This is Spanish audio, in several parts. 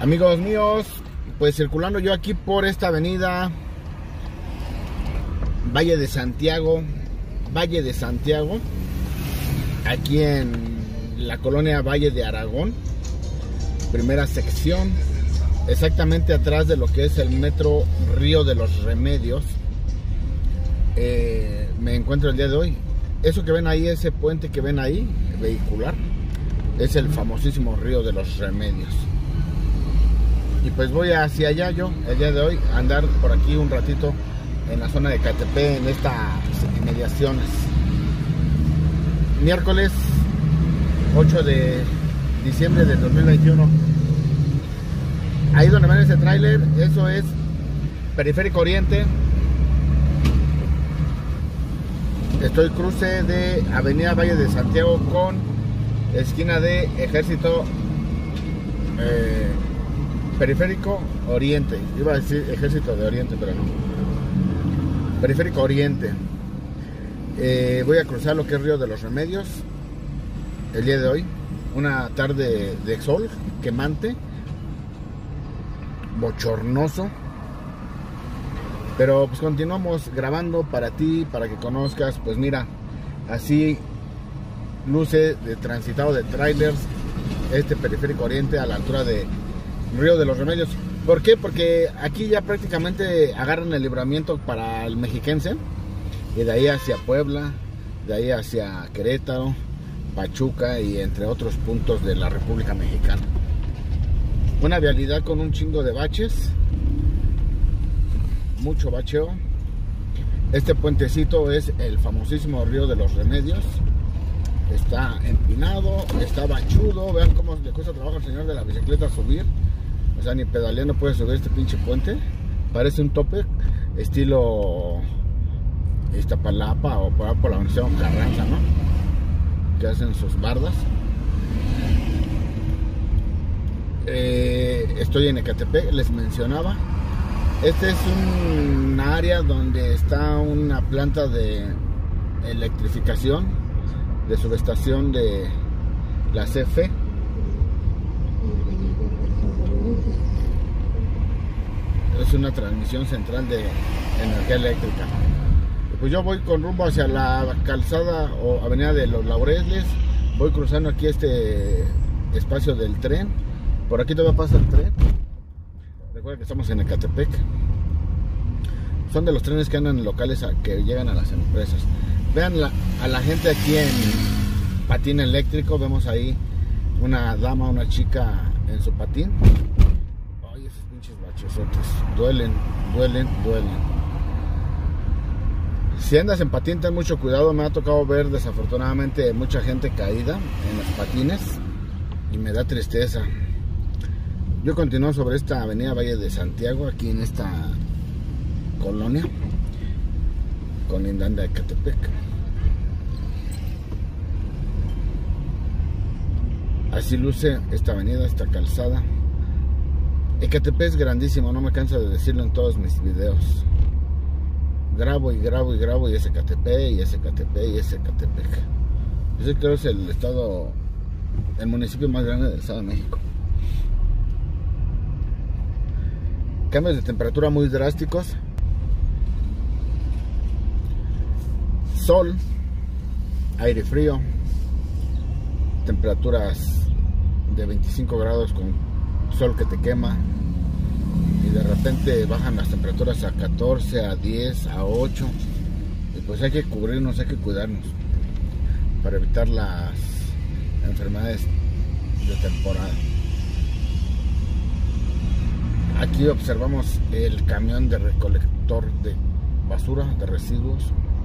Amigos míos, pues circulando yo aquí por esta avenida Valle de Santiago, aquí en la colonia Valle de Aragón, primera sección, exactamente atrás de lo que es el metro Río de los Remedios. Me encuentro el día de hoy. Eso que ven ahí, ese puente que ven ahí, vehicular, es el famosísimo Río de los Remedios. Y pues voy hacia allá yo, el día de hoy, a andar por aquí un ratito en la zona de Ecatepec, en estas inmediaciones. Miércoles 8 de diciembre del 2021. Ahí donde ven ese tráiler, eso es Periférico Oriente. Estoy cruce de Avenida Valle de Santiago con esquina de Ejército, Periférico Oriente. Iba a decir Ejército de Oriente, pero no. Periférico Oriente. Voy a cruzar lo que es Río de los Remedios el día de hoy. Una tarde de sol quemante, bochornoso. Pero pues continuamos grabando para ti, para que conozcas. Pues mira, así luce de transitado de trailers este Periférico Oriente a la altura de Río de los Remedios. ¿Por qué? Porque aquí ya prácticamente agarran el libramiento para el mexiquense, y de ahí hacia Puebla, de ahí hacia Querétaro, Pachuca y entre otros puntos de la República Mexicana. Una vialidad con un chingo de baches, mucho bacheo. Este puentecito es el famosísimo Río de los Remedios. Está empinado, está bachudo. Vean cómo le cuesta trabajo al señor de la bicicleta subir. O sea, ni pedaleando puede subir este pinche puente. Parece un tope estilo Iztapalapa o por la Universidad Carranza, ¿no? Que hacen sus bardas. Estoy en Ecatepec, les mencionaba. Este es un área donde está una planta de electrificación, de subestación de la CFE. Es una transmisión central de energía eléctrica. Pues yo voy con rumbo hacia la calzada o avenida de los Laureles. Voy cruzando aquí este espacio del tren. Por aquí todavía pasa el tren. Recuerda que estamos en Ecatepec. Son de los trenes que andan locales que llegan a las empresas. Vean a la gente aquí en patín eléctrico. Vemos ahí una dama, una chica en su patín. Ay, esos pinches bachesotes. Duelen. Si andas en patín, ten mucho cuidado. Me ha tocado ver desafortunadamente mucha gente caída en los patines y me da tristeza. Yo continúo sobre esta avenida Valle de Santiago, aquí en esta colonia colindante a Ecatepec. Así luce esta avenida, esta calzada. Ecatepec es grandísimo, no me canso de decirlo en todos mis videos. Grabo y es Ecatepec, y es Ecatepec, y es Ecatepec. Yo creo que es el municipio más grande del Estado de México. Cambios de temperatura muy drásticos. Sol, aire frío, temperaturas de 25 grados con sol que te quema, y de repente bajan las temperaturas a 14, a 10, a 8, y pues hay que cubrirnos, hay que cuidarnos para evitar las enfermedades de temporada. Aquí observamos el camión de recolector de basura, de residuos.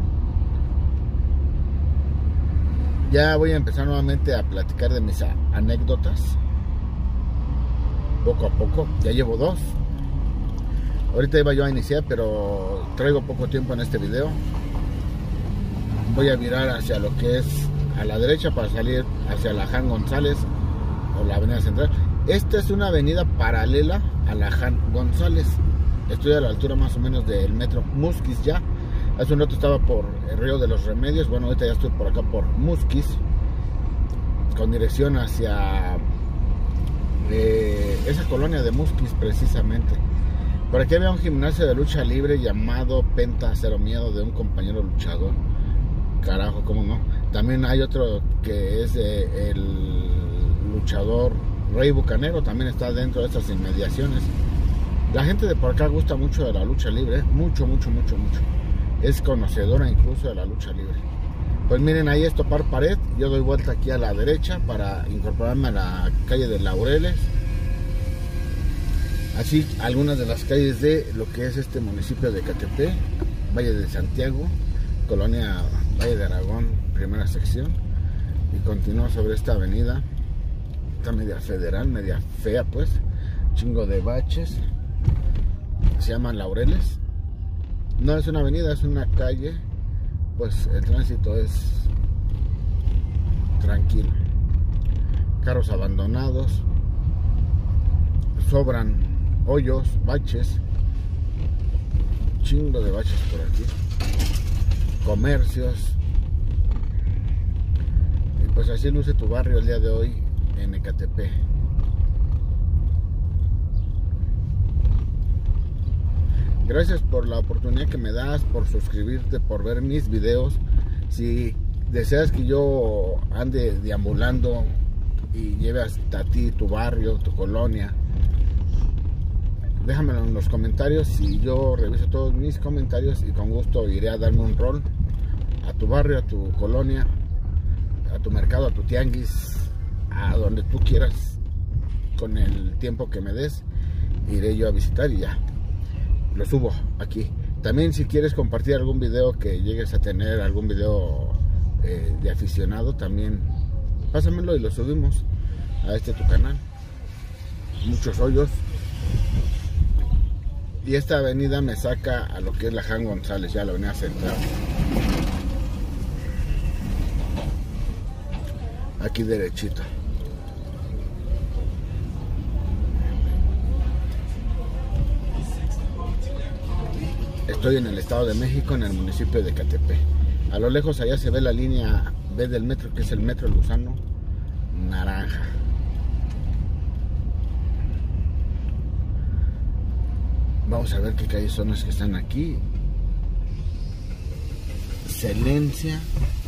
Ya voy a empezar nuevamente a platicar de mis anécdotas. Poco a poco, ya llevo 2. Ahorita iba yo a iniciar, pero traigo poco tiempo en este video. Voy a virar hacia lo que es a la derecha para salir hacia la Jan González o la avenida central. Esta es una avenida paralela a la Jan González. Estoy a la altura más o menos del metro Musquis ya. Hace un rato estaba por el Río de los Remedios. Bueno, ahorita ya estoy por acá por Musquis, con dirección hacia esa colonia de Musquis precisamente. Por aquí había un gimnasio de lucha libre llamado Penta Cero Miedo, de un compañero luchador. Carajo, cómo no. También hay otro que es el luchador Rey Bucanero, también está dentro de estas inmediaciones. La gente de por acá gusta mucho de la lucha libre, mucho. Es conocedora incluso de la lucha libre. Pues miren, ahí es topar pared. Yo doy vuelta aquí a la derecha para incorporarme a la calle de Laureles. Así algunas de las calles de lo que es este municipio de Ecatepec, Valle de Santiago, Colonia Valle de Aragón, primera sección. Y continúo sobre esta avenida. Está media federal, media fea pues. Chingo de baches. Se llaman Laureles. No es una avenida, es una calle. Pues el tránsito es tranquilo. Carros abandonados. Sobran hoyos, baches. Chingo de baches por aquí. Comercios. Y pues así luce tu barrio el día de hoy en Ecatepec. Gracias por la oportunidad que me das, por suscribirte, por ver mis videos. Si deseas que yo ande deambulando y lleve hasta ti tu barrio, tu colonia, déjamelo en los comentarios y yo reviso todos mis comentarios y con gusto iré a darme un rol a tu barrio, a tu colonia, a tu mercado, a tu tianguis, a donde tú quieras. Con el tiempo que me des, iré yo a visitar y ya lo subo aquí. También si quieres compartir algún video, que llegues a tener algún video de aficionado, también pásamelo y lo subimos a tu canal. Muchos hoyos. Y esta avenida me saca a lo que es la Jan González, ya la avenida central. Aquí derechito. Estoy en el Estado de México, en el municipio de Ecatepec. A lo lejos allá se ve la línea B del metro, que es el metro Luzano naranja. Vamos a ver qué calles son las que están aquí. Excelencia.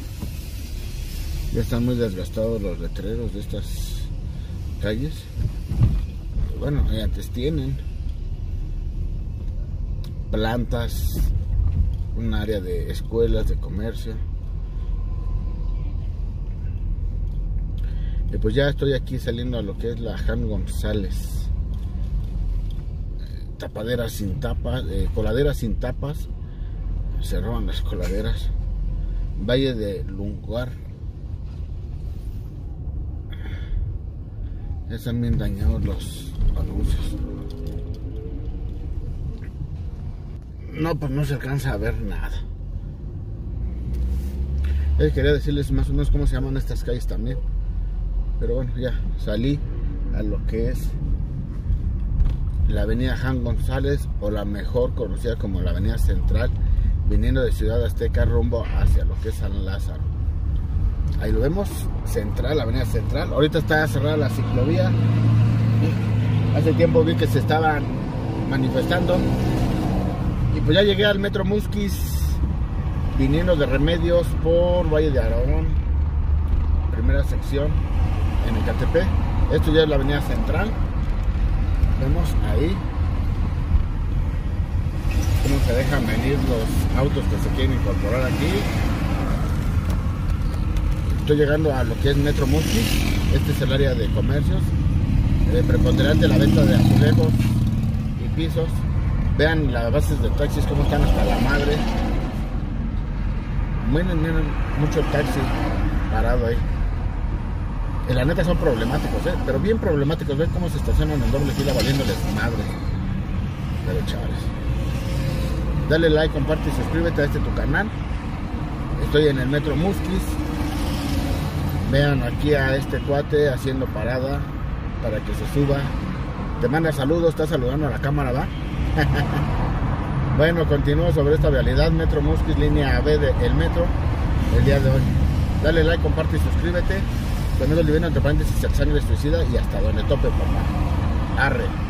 Ya están muy desgastados los letreros de estas calles. Bueno, antes tienen plantas, un área de escuelas, de comercio. Y pues ya estoy aquí saliendo a lo que es la Jan González. Tapaderas sin tapas, coladeras sin tapas. Se roban las coladeras. Valle de Lungar. Están bien dañados los anuncios. No, pues no se alcanza a ver nada. Quería decirles más o menos cómo se llaman estas calles también. Pero bueno, ya salí a lo que es la avenida Jan González, o la mejor conocida como la avenida Central, viniendo de Ciudad Azteca rumbo hacia lo que es San Lázaro. Ahí lo vemos, Central, la avenida Central. Ahorita está cerrada la ciclovía. Hace tiempo vi que se estaban manifestando. Y pues ya llegué al metro Musquis, viniendo de Remedios por Valle de Aragón, primera sección en Ecatepec. Esto ya es la avenida Central. Vemos ahí cómo se dejan venir los autos que se quieren incorporar aquí. Estoy llegando a lo que es metro Musquis. Este es el área de comercios. Preponderante la venta de azulejos y pisos. Vean las bases de taxis como están hasta la madre. Miren, mucho taxi parado ahí. Y la neta son problemáticos, pero bien problemáticos. Ven cómo se estacionan en doble fila valiéndoles madre. Pero chavales, dale like, comparte y suscríbete a tu canal. Estoy en el metro Musquis. Vean aquí a este cuate haciendo parada para que se suba. Te manda saludos, está saludando a la cámara, ¿va? Bueno, continúo sobre esta vialidad, metro Musquis, línea B del metro, el día de hoy. Dale like, comparte y suscríbete. También olviden entre paréntesis el sangre suicida y hasta donde tope, papá. Arre.